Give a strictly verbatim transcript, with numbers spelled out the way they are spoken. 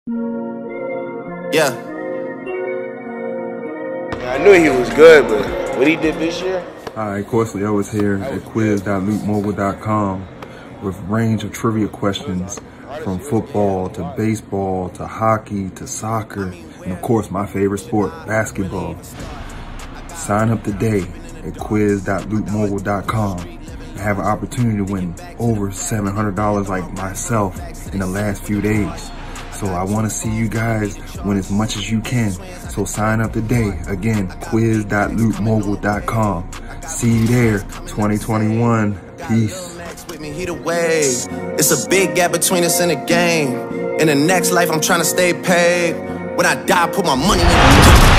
Yeah. I knew he was good, but what he did this year? Hi, Course Leo is here at quiz dot loot mobile dot com with a range of trivia questions from football to baseball to hockey to soccer, and of course my favorite sport, basketball. Sign up today at quiz dot loot mobile dot com and have an opportunity to win over seven hundred dollars like myself in the last few days. So I want to see you guys win as much as you can. So sign up today. Again, quiz dot loot mobile dot com. See you there, twenty twenty-one. Peace. It's a big gap between us and the game. In the next life, I'm trying to stay paid. When I die, I put my money in.